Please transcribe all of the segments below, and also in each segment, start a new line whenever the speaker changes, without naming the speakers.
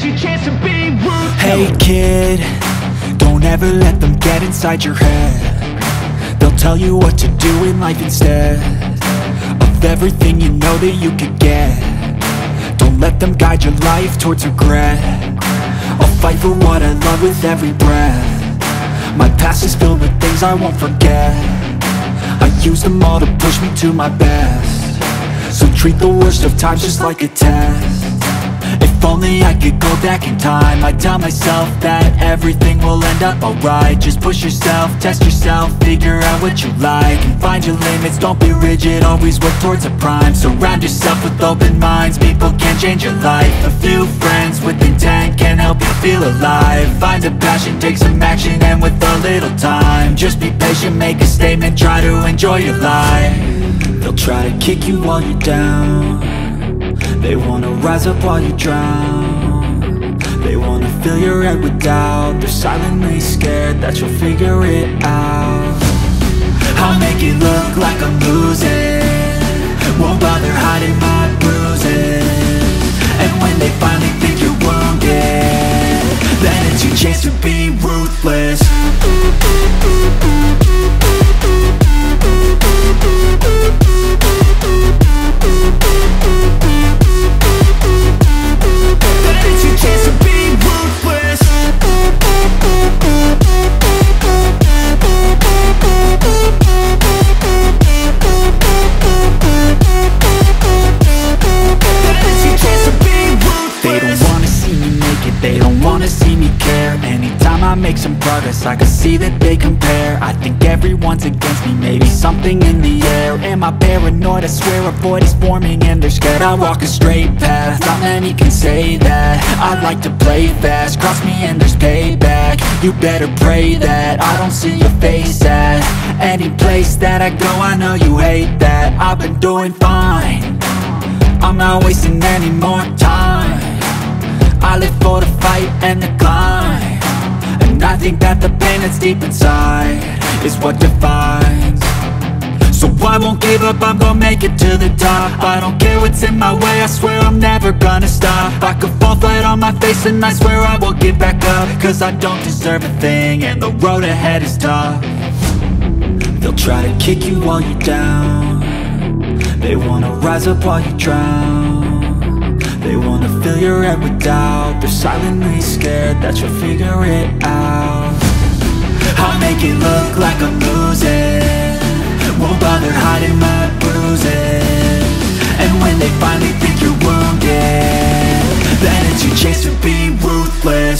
your chance to be ruthless.
Hey kid, don't ever let them get inside your head. They'll tell you what to do in life instead of everything you know that you could get. Don't let them guide your life towards regret. I'll fight for what I love with every breath. My past is filled with things I won't forget. I use them all to push me to my best. So treat the worst of times just like a test. If only I could go back in time, I'd tell myself that everything will end up alright. Just push yourself, test yourself, figure out what you like, and find your limits, don't be rigid, always work towards a prime. Surround yourself with open minds, people can change your life. A few friends with intent can help you feel alive. Find a passion, take some action, and with a little time, just be patient, make a statement, try to enjoy your life. They'll try to kick you while you're down. They wanna rise up while you drown. They wanna fill your head with doubt. They're silently scared that you'll figure it out. I'll make it look like I'm losing, won't bother hiding my bruises. And when they finally think you're wounded, then it's your chance to be ruthless. Make some progress, I can see that they compare. I think everyone's against me, maybe something in the air. Am I paranoid? I swear a void is forming and they're scared. I walk a straight path, not many can say that. I like to play fast, cross me and there's payback. You better pray that I don't see your face at any place that I go. I know you hate that. I've been doing fine, I'm not wasting any more time. I live for the fight and the climb, and I think that the pain that's deep inside is what defines. So I won't give up, I'm gonna make it to the top. I don't care what's in my way, I swear I'm never gonna stop. I could fall flat on my face and I swear I will get back up, cause I don't deserve a thing and the road ahead is tough. They'll try to kick you while you're down. They wanna rise up while you drown. They wanna fill your head with doubt. They're silently scared that you'll figure it out. I'll make it look like I'm losing, won't bother hiding my bruises. And when they finally think you're wounded, then it's your chance to be ruthless.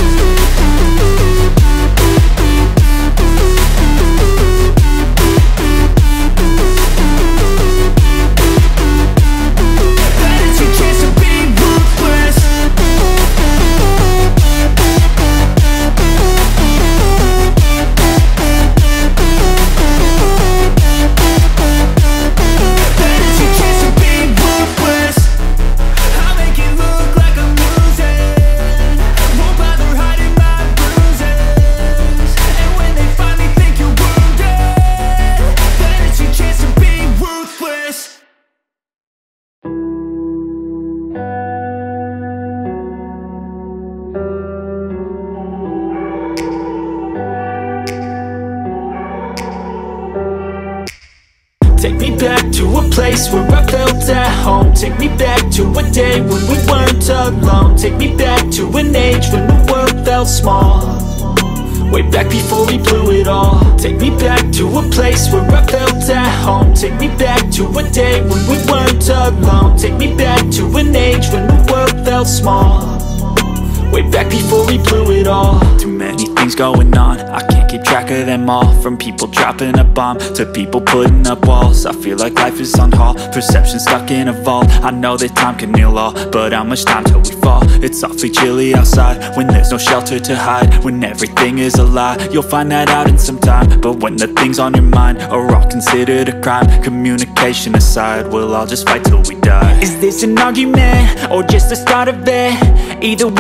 Take me back to a place where I felt at home. Take me back to a day when we weren't alone. Take me back to an age when the world felt small, way back before we blew it all. Take me back to a place where I felt at home. Take me back to a day when we weren't alone. Take me back to an age when the world felt small, way back before we blew it all. Too many things going on, I can't keep track of them all. From people dropping a bomb to people putting up walls. I feel like life is on hold, perception stuck in a vault. I know that time can heal all, but how much time till we fall? It's awfully chilly outside when there's no shelter to hide. When everything is a lie, you'll find that out in some time. But when the things on your mind are all considered a crime, communication aside, we'll all just fight till we die. Is this an argument or just the start of it? Either way,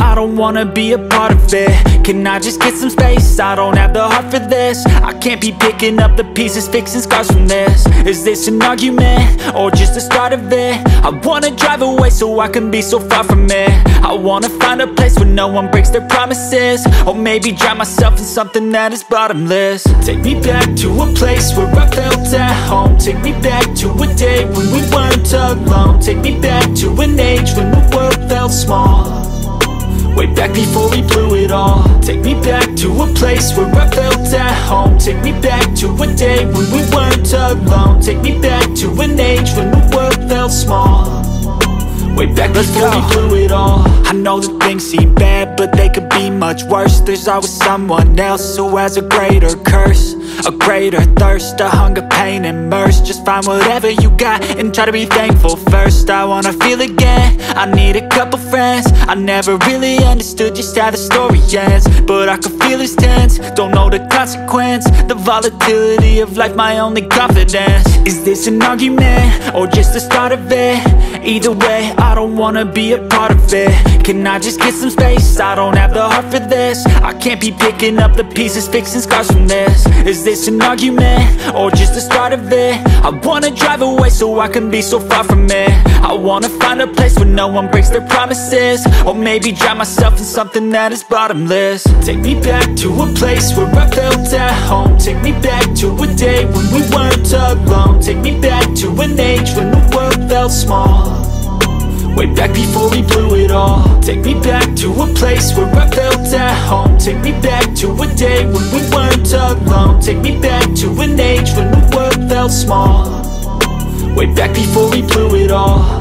I don't wanna be a part of it. Can I just get some space? I don't have the heart for this. I can't be picking up the pieces, fixing scars from this. Is this an argument, or just the start of it? I wanna drive away so I can be so far from it. I wanna find a place where no one breaks their promises, or maybe drown myself in something that is bottomless. Take me back to a place where I felt at home. Take me back to a day when we weren't alone. Take me back to an age when the world felt small, way back before we blew it all. Take me back to a place where I felt at home. Take me back to a day when we weren't alone. Take me back to an age when the world felt small, way back before we blew it all. I know that things seem bad, but they could be much worse. There's always someone else who has a greater curse, a greater thirst, a hunger, pain, and mercy. Just find whatever you got and try to be thankful first. I wanna feel again, I need a couple friends. I never really understood just how the story ends, but I can feel it's tense, don't know the consequence. The volatility of life, my only confidence. Is this an argument, or just the start of it? Either way, I don't wanna be a part of it. Can I just get some space? I don't have the heart for this. I can't be picking up the pieces, fixing scars from this. Is this an argument, or just the start of it? I wanna drive away so I can be so far from it. I wanna find a place where no one breaks their promises, or maybe drown myself in something that is bottomless. Take me back to a place where I felt at home. Take me back to a day when we weren't alone. Take me back to an age when the world felt small, way back before we blew it all. Take me back to a place where I felt at home. Take me back to a day when we weren't alone. Take me back to an age when the world felt small, way back before we blew it all.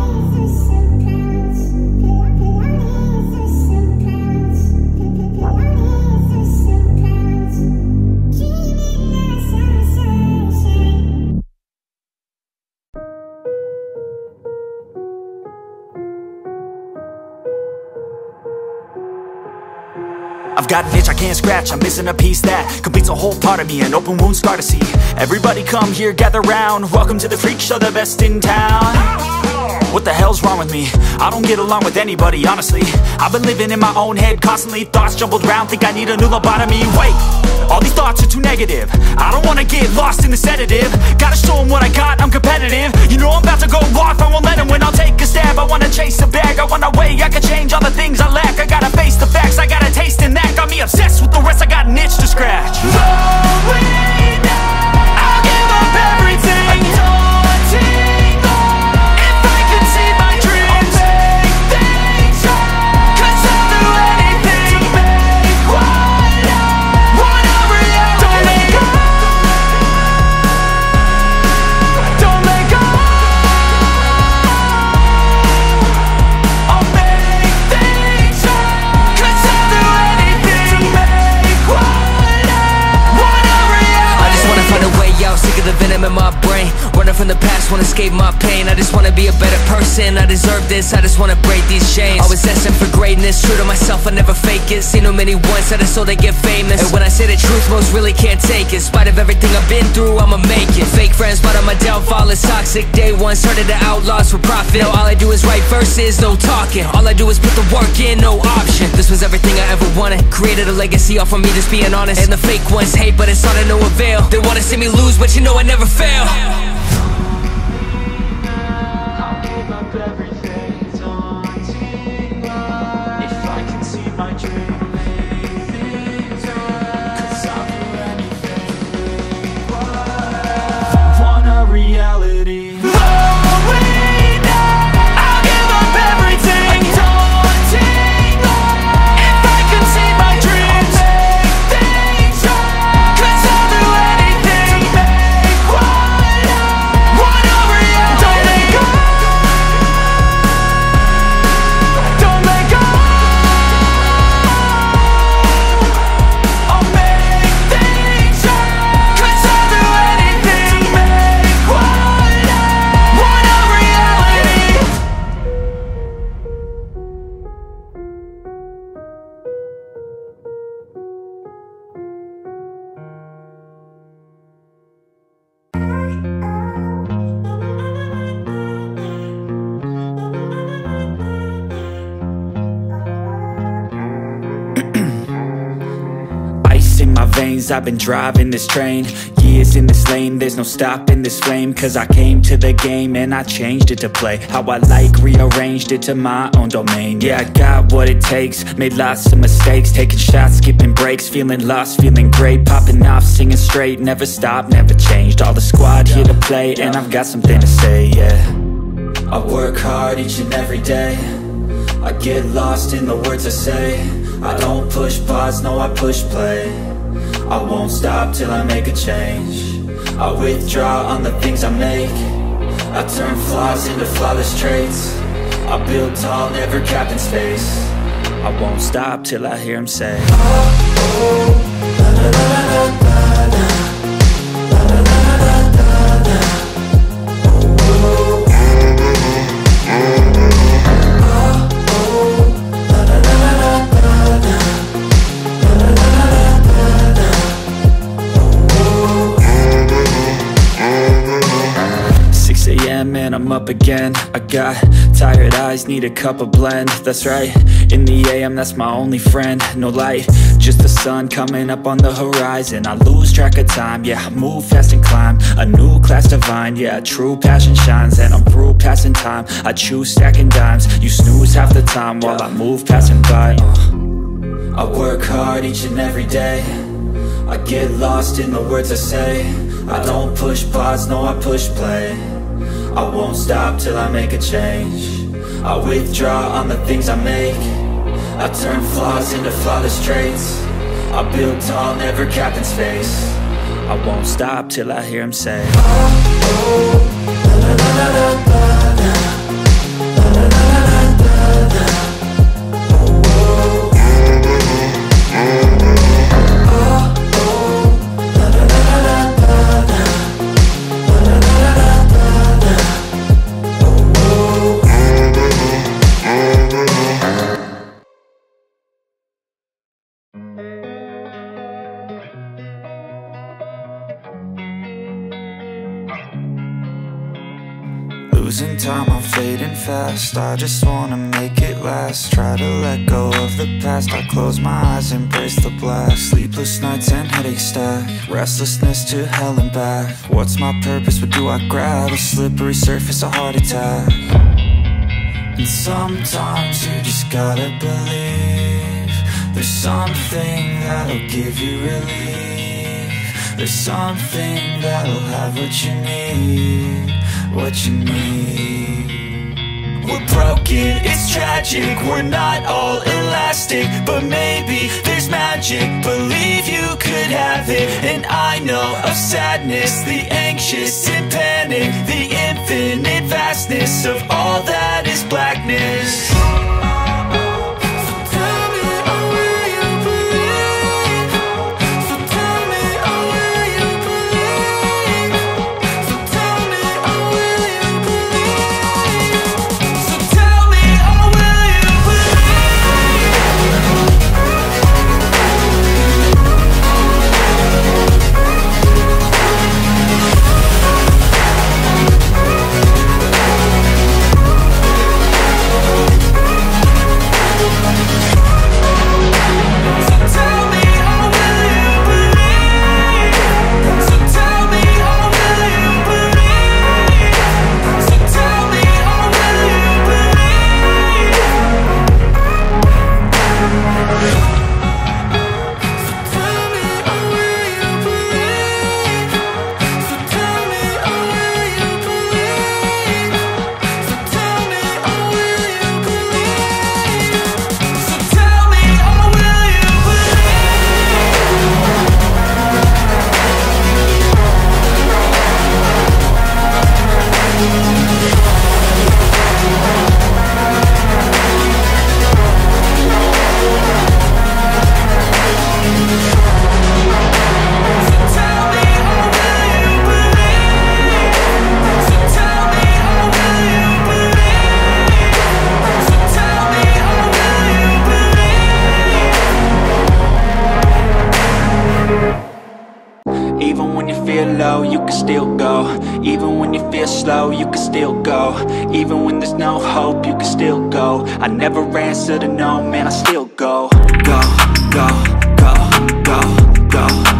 I've got an itch I can't scratch, I'm missing a piece that completes a whole part of me, an open wound scar to see. Everybody come here, gather round, welcome to the freak show, the best in town. What the hell's wrong with me? I don't get along with anybody, honestly. I've been living in my own head constantly, thoughts jumbled round, think I need a new lobotomy. Wait, all these thoughts are too negative, I don't wanna get lost in the sedative. Gotta show them what I got, I'm competitive. You know I'm about to go off, I won't let them win, I'll take a stab. I wanna chase a bag, I wanna weigh, I can change all the things I lack. I gotta face the facts, I got a taste in that. Got me obsessed with the rest, I got an itch to scratch. Going now, I'll give up everything. Daunting all, if I could see my dreams, I'll make things right. 'Cause I'll do anything to make what I want a reality. Don't let go, don't let go. I'll make things right. 'Cause I'll do anything to make what I want a reality.
I just wanna find a way out, sick of the venom in my brain. Running from the past, wanna escape my pain. I just wanna be a better person, I deserve this. I just wanna break these chains. Always asking for greatness, true to myself, I never fake it. Seen too many once that I so they get famous. And when I say the truth, most really can't take it. In spite of everything I've been through, I'ma make it. Fake friends, but on my downfall is toxic. Day one, started the outlaws for profit. Now all I do is write verses, no talking. All I do is put the work in, no option. This was everything I ever wanted. Created a legacy off of me, just being honest. And the fake ones hate, but it's all to no avail. They wanna see me lose, but you know I never fail.
I'll give up everything, daunting life. If I can see my dream, make things right. 'Cause I'll do anything to make what I want a reality. Going now, I'll give up everything, daunting life. If I can see my dreams, I'll make things right. 'Cause I'll do anything to make what I veins, I've been driving this train. Years in this lane, there's no stopping this flame. Cause I came to the game and I changed it to play how I like, rearranged it to my own domain. Yeah, I got what it takes, made lots of mistakes, taking shots, skipping breaks, feeling lost, feeling great, popping off, singing straight, never stopped, never changed. All the squad here to play, and I've got something to say, yeah. I work hard each and every day, I get lost in the words I say. I don't push pause, no, I push play. I won't stop till I make a change. I withdraw on the things I make. I turn flaws into flawless traits. I build tall, never capped in space. I won't stop till I hear him say, oh, oh, la, la, la, la, la, la. And I'm up again. I got tired eyes, need a cup of blend. That's right, in the AM, that's my only friend. No light, just the sun coming up on the horizon. I lose track of time, yeah, I move fast and climb a new class divine, yeah, true passion shines. And I'm through passing time, I choose stacking dimes. You snooze half the time while I move passing by. I work hard each and every day, I get lost in the words I say. I don't push pause, no, I push play. I won't stop till I make a change. I withdraw on the things I make. I turn flaws into flawless traits. I build tall, never capped in space. I won't stop till I hear him say, oh, oh, la, la, la, la, la, la. Losing time, I'm fading fast. I just wanna make it last. Try to let go of the past. I close my eyes, embrace the blast. Sleepless nights and headaches stack. Restlessness to hell and back. What's my purpose? What do I grab? A slippery surface, a heart attack. And sometimes you just gotta believe there's something that'll give you relief. There's something that'll have what you need. What you need. We're broken, it's tragic. We're not all elastic, but maybe there's magic. Believe you could have it. And I know of sadness, the anxious and panic, the infinite vastness of all that is blackness. You can still go. Even when you feel slow, you can still go. Even when there's no hope, you can still go. I never answer to no, man, I still go. Go, go, go, go, go.